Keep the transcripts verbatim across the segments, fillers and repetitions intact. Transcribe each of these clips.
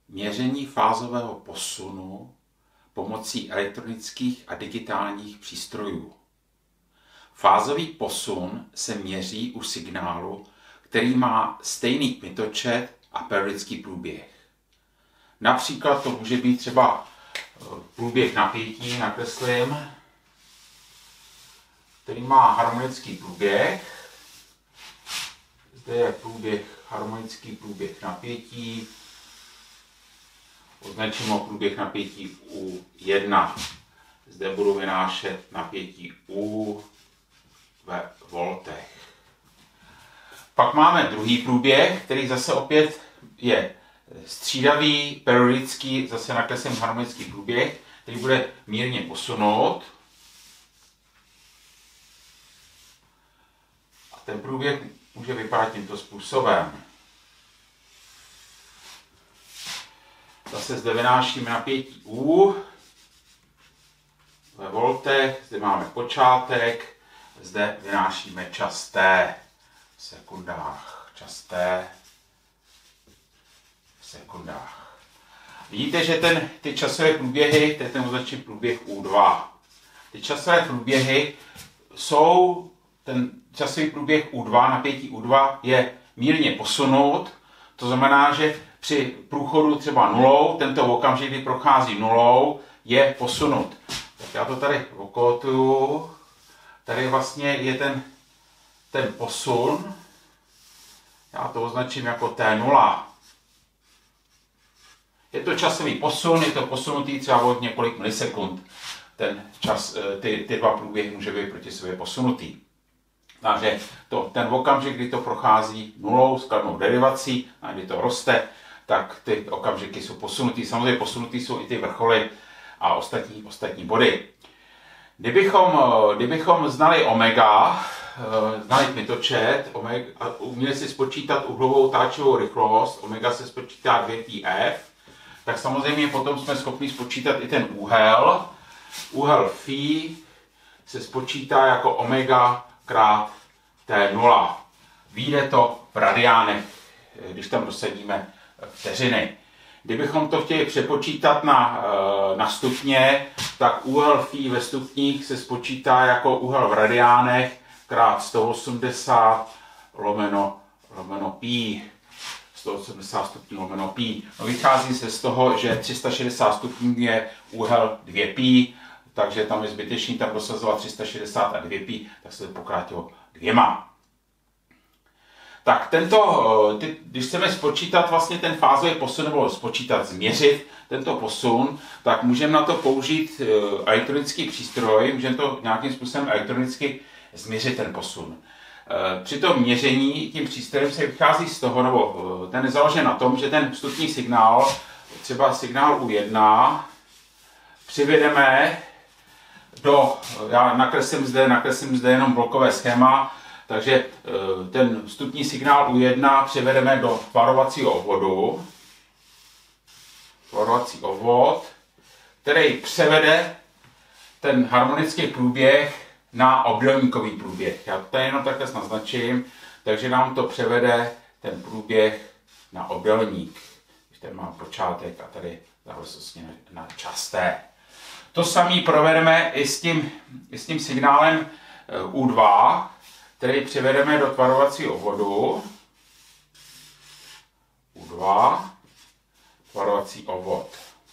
Měření fázového posunu pomocí elektronických a digitálních přístrojů. Fázový posun se měří u signálu, který má stejný kmitočet a periodický průběh. Například to může být třeba průběh napětí, nakreslím, který má harmonický průběh. Zde je průběh, harmonický průběh napětí. Označím ho průběh napětí U jedna. Zde budu vynášet napětí U ve voltech. Pak máme druhý průběh, který zase opět je střídavý, periodický, zase nakreslím harmonický průběh, který bude mírně posunout. A ten průběh může vypadat tímto způsobem. Zase zde vynášíme napětí U ve voltech, zde máme počátek, zde vynášíme čas T v sekundách. Čas T v sekundách. Vidíte, že ten, ty časové průběhy, to je ten označený průběh U dva. Ty časové průběhy jsou, ten časový průběh U dva, napětí U dva je mírně posunut, to znamená, že při průchodu třeba nulou, tento okamžik, kdy prochází nulou, je posunut. Tak já to tady okolotuju. Tady vlastně je ten, ten posun. Já to označím jako T nula. Je to časový posun, je to posunutý třeba od několik milisekund. Ten čas, ty, ty dva průběhy může být proti sobě posunutý. Takže to, ten okamžik, kdy to prochází nulou s kladnou derivací, a kdy to roste, tak ty okamžiky jsou posunutý. Samozřejmě posunutý jsou i ty vrcholy a ostatní, ostatní body. Kdybychom, kdybychom znali omega, znali kmitočet, omega, a uměli si spočítat uhlovou otáčivou rychlost, omega se spočítá dvě pi ef, tak samozřejmě potom jsme schopni spočítat i ten úhel. Úhel phi se spočítá jako omega krát T nula. Vyjde to v radiánech, když tam dosadíme vteřiny. Kdybychom to chtěli přepočítat na, na stupně, tak úhel phi ve stupních se spočítá jako úhel v radiánech krát sto osmdesát lomeno, lomeno pi. sto osmdesát stupňů lomeno pi. No, vychází se z toho, že tři sta šedesát stupňů je úhel dvě pi, takže tam je zbytečný tam dosazovat tři sta šedesát a dvě pi, tak se to pokrátilo dvěma. Tak tento, ty, když chceme spočítat vlastně ten fázový posun, nebo spočítat, změřit tento posun, tak můžeme na to použít elektronický přístroj, můžeme to nějakým způsobem elektronicky změřit ten posun. Při tom měření tím přístrojem se vychází z toho, nebo ten je založen na tom, že ten vstupní signál, třeba signál U jedna, přivedeme do, já nakreslím zde, nakreslím zde jenom blokové schéma, takže ten vstupní signál U jedna převedeme do tvarovacího obvodu. Tvarovací obvod, který převede ten harmonický průběh na obdélníkový průběh. Já to tady jenom takhle naznačím, takže nám to převede ten průběh na obdélník. Tady má počátek a tady závislosti na čas T. To samé provedeme i s tím, i s tím signálem U dva, který převedeme do tvarovacího obvodu. U dva, tvarovací obvod.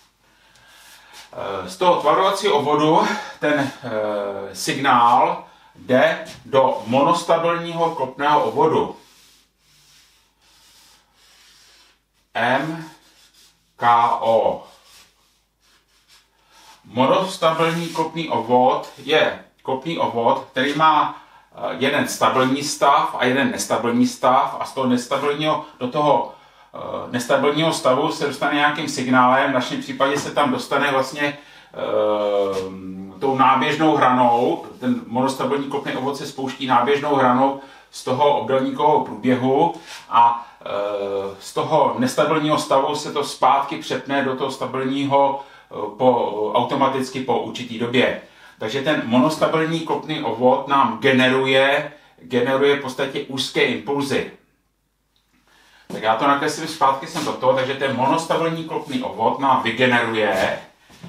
Z toho tvarovacího obvodu ten e, signál jde do monostabilního klopného obvodu. M K O. Monostabilní klopný obvod je klopný obvod, který má jeden stabilní stav a jeden nestabilní stav, a z toho nestabilního do toho uh, nestabilního stavu se dostane nějakým signálem. V našem případě se tam dostane vlastně uh, tou náběžnou hranou. Ten monostabilní klopný obvod se spouští náběžnou hranou z toho obdélníkového průběhu a uh, z toho nestabilního stavu se to zpátky přepne do toho stabilního uh, po, automaticky po určitý době. Takže ten monostabilní klopný obvod nám generuje, generuje v podstatě úzké impulzy. Tak já to nakreslím zpátky sem do toho, takže ten monostabilní klopný obvod nám vygeneruje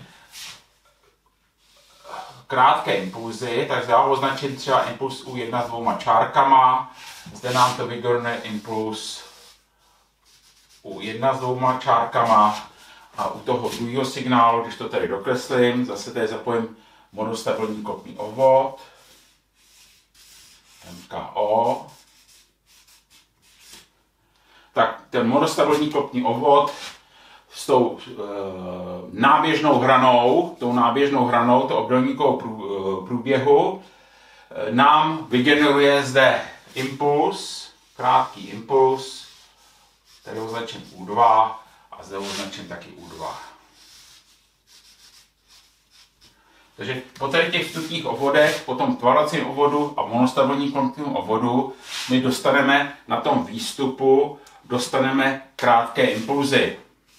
krátké impulzy, takže já označím třeba impuls U jedna s dvouma čárkama, zde nám to vygeneruje impuls U jedna s dvouma čárkama a u toho druhého signálu, když to tady dokreslím, zase tady zapojím monostabilní klopný obvod, M K O. Tak ten monostabilní klopný obvod s tou e, náběžnou hranou, tou náběžnou hranou, to obdélníkovou prů, e, průběhu, e, nám vygeneruje zde impuls, krátký impuls, tady označím U dva a zde označím taky U dva. Takže po tady těch vstupních obvodech, po tom tvaracím obvodu a monostabilním klopném obvodu my dostaneme na tom výstupu dostaneme krátké impulzy.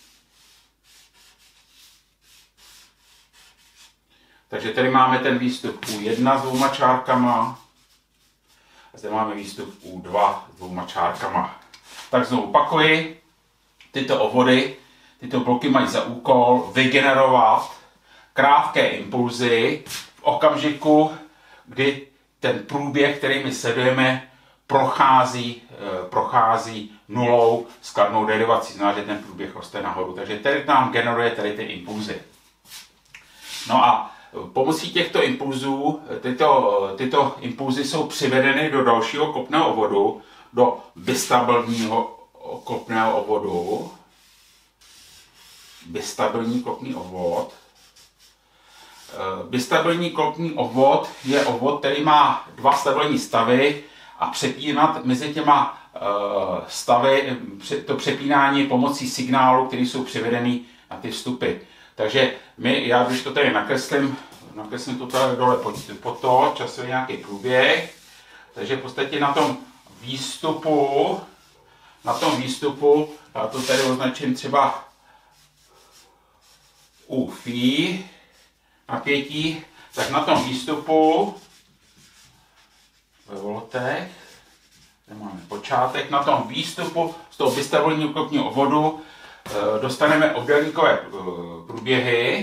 Takže tady máme ten výstup U jedna s dvouma čárkama a zde máme výstup U dva s dvouma čárkama. Tak znovu opakuji, tyto obvody, tyto bloky mají za úkol vygenerovat krátké impulzy v okamžiku, kdy ten průběh, který my sledujeme, prochází, prochází nulou skladnou derivací, znamená, že ten průběh roste nahoru. Takže tady nám generuje tady ty impulzy. No a pomocí těchto impulzů, tyto, tyto impulzy jsou přivedeny do dalšího klopného obvodu, do bistabilního klopného obvodu. Bistabilní klopný obvod. Bistabilní klopný obvod je obvod, který má dva stabilní stavy a přepínat mezi těma stavy, to přepínání pomocí signálu, které jsou přivedeny na ty vstupy. Takže my, já když to tady nakreslím, nakreslím to tady dole pod, pod to, časově nějaký průběh, takže v podstatě na tom výstupu, na tom výstupu, já to tady označím třeba U phi, napětí, tak na tom výstupu ve voltech, tady máme počátek, na tom výstupu z toho bistabilního klopního obvodu e, dostaneme obdélníkové e, průběhy.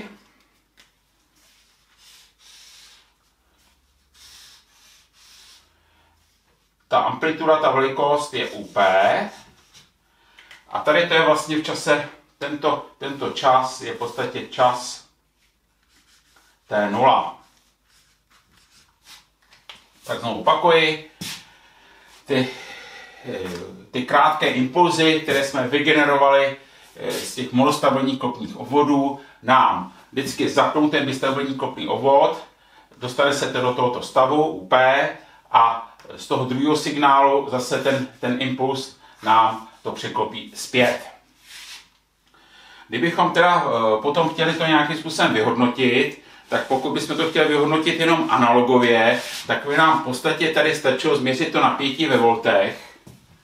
Ta amplituda, ta velikost je U P. A tady to je vlastně v čase, tento, tento čas je v podstatě čas T nula. Tak znovu opakuji, ty, ty krátké impulzy, které jsme vygenerovali z těch monostabilních klopných obvodů, nám vždycky zapnou ten bistabilní klopný obvod, dostane se to do tohoto stavu U P a z toho druhého signálu zase ten, ten impuls nám to překlopí zpět. Kdybychom teda potom chtěli to nějakým způsobem vyhodnotit, tak pokud bychom to chtěli vyhodnotit jenom analogově, tak by nám v podstatě tady stačilo změřit to napětí ve voltech,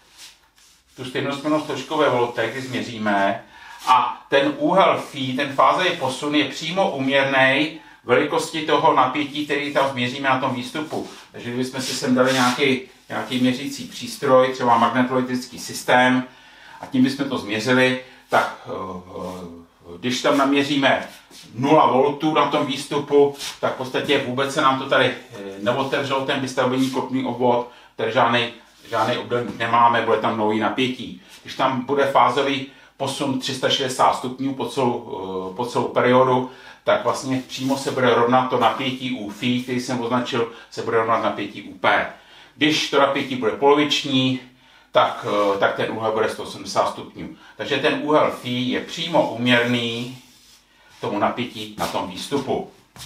tu stejnosměrnou složku ve voltech, kdy změříme, a ten úhel phi, ten fázový posun je přímo úměrný velikosti toho napětí, který tam změříme na tom výstupu. Takže kdybychom si sem dali nějaký, nějaký měřící přístroj, třeba magnetolytický systém, a tím bychom to změřili, tak když tam naměříme nula voltů na tom výstupu, tak v podstatě vůbec se nám to tady neotevřelo, ten bistabilní klopný obvod, který žádný, žádný obdélník nemáme, bude tam nulový napětí. Když tam bude fázový posun tři sta šedesát stupňů po celou, po celou periodu, tak vlastně přímo se bude rovnat to napětí U phi, který jsem označil, se bude rovnat napětí U P. Když to napětí bude poloviční, tak, tak ten úhel bude sto osmdesát stupňů. Takže ten úhel phi je přímo úměrný tomu napětí na tom výstupu.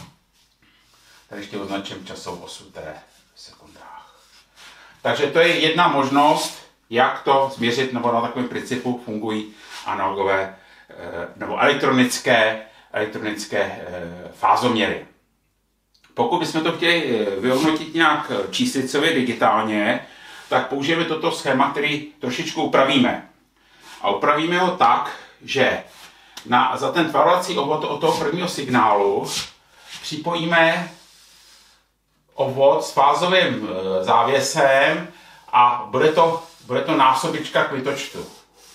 Tady ještě označím časovou osu T v sekundách. Takže to je jedna možnost, jak to změřit, nebo na takovém principu fungují analogové nebo elektronické, elektronické fázoměry. Pokud bychom to chtěli vyhodnotit nějak číslicově, digitálně, tak použijeme toto schéma, který trošičku upravíme. A upravíme ho tak, že na, za ten tvarovací obvod od toho prvního signálu připojíme obvod s fázovým závěsem a bude to, bude to násobička kmitočtu.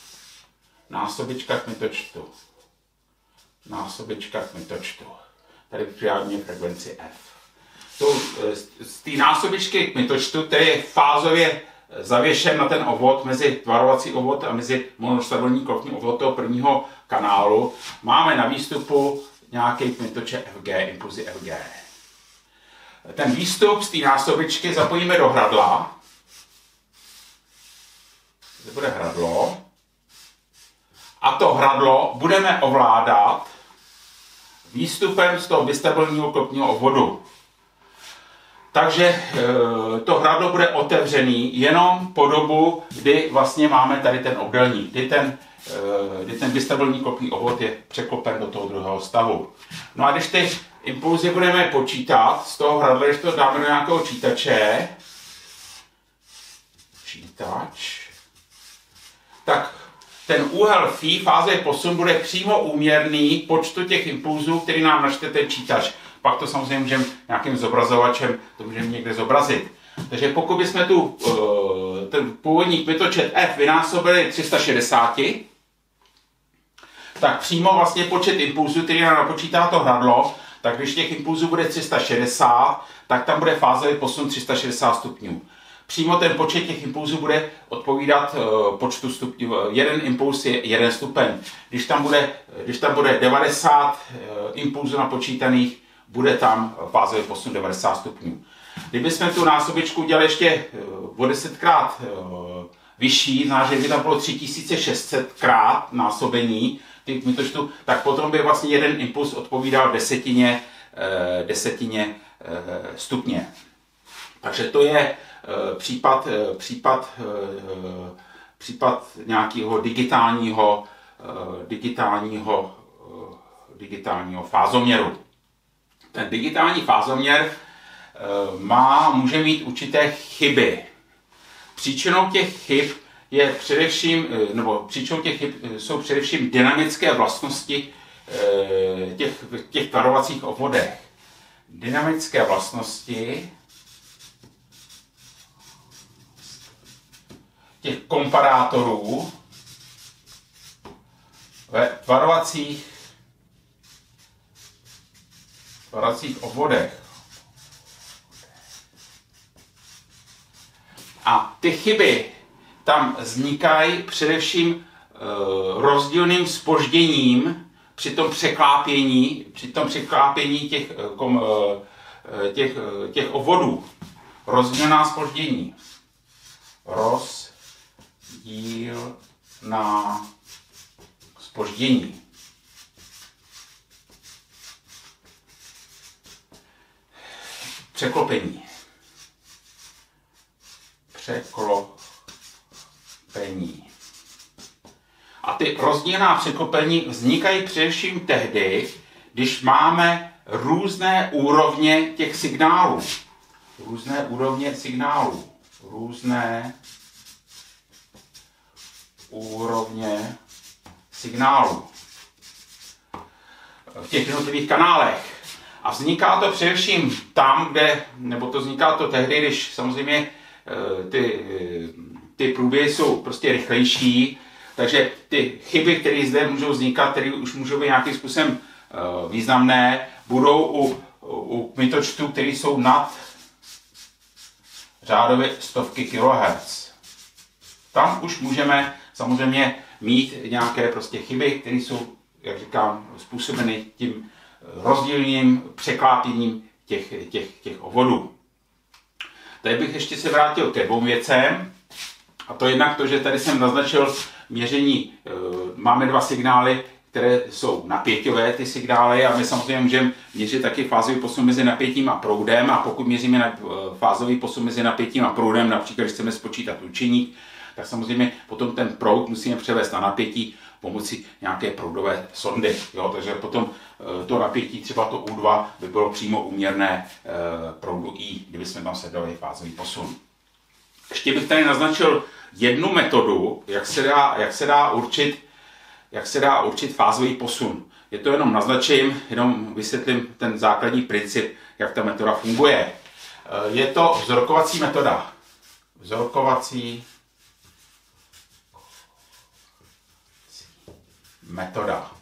násobička kmitočtu. Násobička kmitočtu. Tady přijádně frekvenci F. To, z té násobičky kmitočtu, který je fázově zavěšen na ten obvod, mezi tvarovací obvod a mezi monostabilní klopní obvod toho prvního kanálu, máme na výstupu nějaký kmitoče F G, impulzy F G. Ten výstup z té násobičky zapojíme do hradla. To bude hradlo. A to hradlo budeme ovládat výstupem z toho bistabilního klopního obvodu. Takže to hradlo bude otevřený jenom po dobu, kdy vlastně máme tady ten obdélník, kdy ten, kdy ten bistabilní klopní obvod je překlopen do toho druhého stavu. No a když ty impulzy budeme počítat z toho hradla, když to dáme do nějakého čítače, čítač, tak ten úhel phi, fázový posun, bude přímo úměrný počtu těch impulzů, který nám načte ten čítač. Pak to samozřejmě můžeme nějakým zobrazovačem, to můžeme někde zobrazit. Takže pokud bychom tu ten původní kmitočet F vynásobili tři sta šedesát, tak přímo vlastně počet impulzů, který nám napočítá to hradlo, tak když těch impulzů bude tři sta šedesát, tak tam bude fázový posun tři sta šedesát stupňů. Přímo ten počet těch impulzů bude odpovídat uh, počtu stupňů. Jeden impuls je jeden stupeň. Když tam bude, když tam bude devadesát uh, impulzů napočítaných, bude tam fázový posun devadesát stupňů. Kdybychom tu násobičku udělali ještě uh, o desetkrát uh, vyšší, znamená, že by tam bylo tři tisíce šest set krát násobení těch kmitočtů, tak potom by vlastně jeden impuls odpovídal desetině, uh, desetině uh, stupně. Takže to je Případ, případ, případ nějakého digitálního, digitálního, digitálního fázoměru. Ten digitální fázoměr má, může mít určité chyby. Příčinou těch chyb je především, nebo příčinou těch chyb jsou především dynamické vlastnosti těch, těch tvarovacích obvodech. Dynamické vlastnosti těch komparátorů ve tvarovacích, tvarovacích obvodech. A ty chyby tam vznikají především e, rozdílným zpožděním při tom překlápění, při tom překlápění těch, kom, e, těch, těch obvodů. Rozdílná zpoždění. Roz díl na zpoždění. Překlopení. Překlopení. A ty rozdílná překlopení vznikají především tehdy, když máme různé úrovně těch signálů. Různé úrovně signálů. Různé úrovně signálu v těch jednotlivých kanálech. A vzniká to především tam, kde, nebo to vzniká to tehdy, když samozřejmě ty, ty průběhy jsou prostě rychlejší, takže ty chyby, které zde můžou vznikat, které už můžou být nějakým způsobem významné, budou u, u kmitočtů, které jsou nad řádově stovky kilohertz. Tam už můžeme samozřejmě mít nějaké prostě chyby, které jsou, jak říkám, způsobeny tím rozdílným překlápěním těch, těch, těch obvodů. Tady bych ještě se vrátil ke dvou věcem. A to jednak to, že tady jsem naznačil měření, máme dva signály, které jsou napěťové, ty signály, a my samozřejmě můžeme měřit taky fázový posun mezi napětím a proudem, a pokud měříme fázový posun mezi napětím a proudem, například když chceme spočítat účinník, tak samozřejmě potom ten proud musíme převést na napětí pomocí nějaké proudové sondy. Jo? Takže potom to napětí, třeba to U dva, by bylo přímo úměrné proudu I, kdyby jsme tam sledovali fázový posun. Ještě bych tady naznačil jednu metodu, jak se dá, jak se dá určit, jak se dá určit fázový posun. Je to jenom naznačím, jenom vysvětlím ten základní princip, jak ta metoda funguje. Je to vzorkovací metoda. Vzorkovací metoda.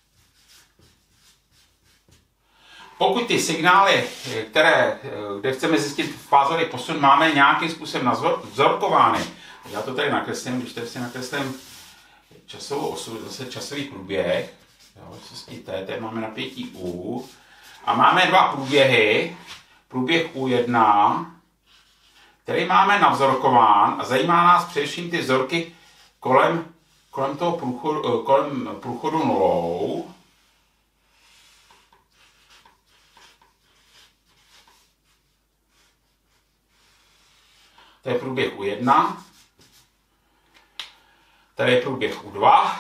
Pokud ty signály, které, kde chceme zjistit fázový posun, máme nějakým způsobem vzorkovány, já to tady nakreslím, když tady si nakreslím časovou osu, zase časový průběh, jo, T, tady máme napětí U, a máme dva průběhy, průběh U jedna, který máme navzorkován a zajímá nás především ty vzorky kolem, kolem toho průchodu, kolem průchodu nulou. To je průběh U jedna, tady je průběh U dva,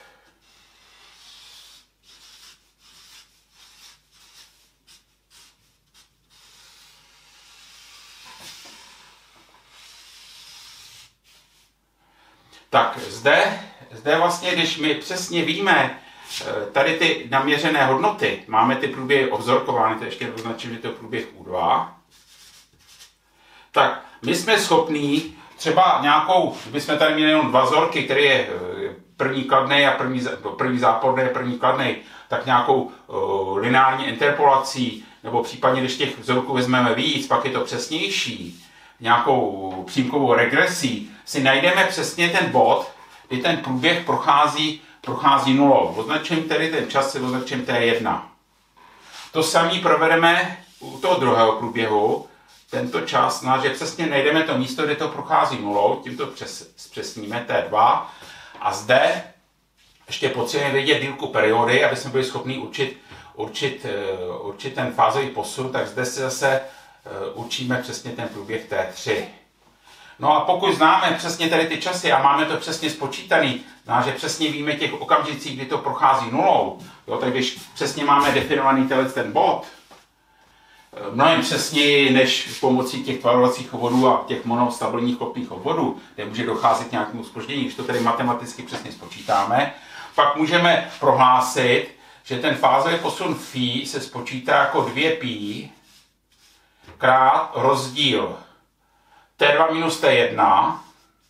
tak zde, zde vlastně, když my přesně víme tady ty naměřené hodnoty, máme ty průběhy obzorkovány, to ještě označím, že to je průběh U dva, tak my jsme schopní třeba nějakou, kdybychom tady měli jenom dva vzorky, který je první kladný a první, první záporný a první kladný, tak nějakou uh, lineární interpolací, nebo případně, když těch vzorků vezmeme víc, pak je to přesnější, nějakou přímkovou regresí, si najdeme přesně ten bod, kdy ten průběh prochází, prochází nulou. Označím tedy ten čas, si označím T jedna. To samé provedeme u toho druhého průběhu. Tento čas, no, že přesně najdeme to místo, kde to prochází nulou, tímto přes, zpřesníme T dva. A zde ještě potřebujeme vědět délku periody, aby jsme byli schopni určit, určit, určit ten fázový posun, tak zde si zase určíme přesně ten průběh T tři. No a pokud známe přesně tady ty časy a máme to přesně spočítaný, znamená, že přesně víme těch okamžicích, kdy to prochází nulou, jo, tak když přesně máme definovaný ten bod, mnohem přesněji než pomocí těch tvarovacích obvodů a těch monostabilních kopných obvodů, kde může docházet k nějakému zpoždění, když to tedy matematicky přesně spočítáme, pak můžeme prohlásit, že ten fázový posun phi se spočítá jako dvě pi krát rozdíl T dva minus T jedna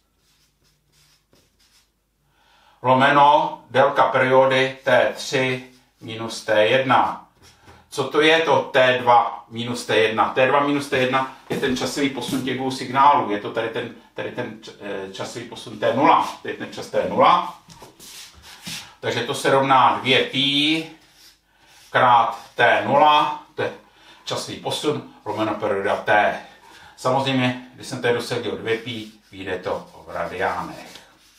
lomeno délka periody T tři minus T jedna. Co to je to T dva minus T jedna? T dva minus T jedna je ten časový posun těch dvou signálů. Je to tady ten, tady ten časový posun T nula. To je ten čas T nula. Takže to se rovná dvě pi krát T nula. To je časový posun lomeno perioda T. Samozřejmě, když jsem tady dosadil dvě pi, vyjde to v radiánech.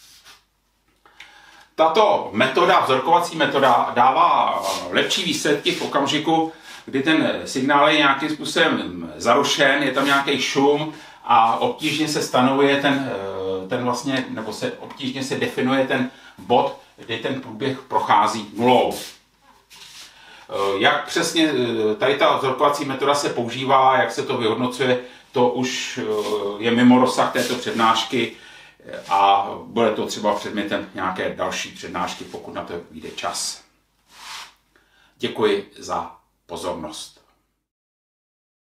Tato metoda, vzorkovací metoda, dává lepší výsledky v okamžiku, kdy ten signál je nějakým způsobem zarušen, je tam nějaký šum a obtížně se stanovuje ten, ten vlastně, nebo se obtížně se definuje ten bod, kdy ten průběh prochází nulou. Jak přesně tady ta vzorkovací metoda se používá, jak se to vyhodnocuje, to už je mimo rozsah této přednášky a bude to třeba předmětem nějaké další přednášky, pokud na to vyjde čas. Děkuji za pozornost.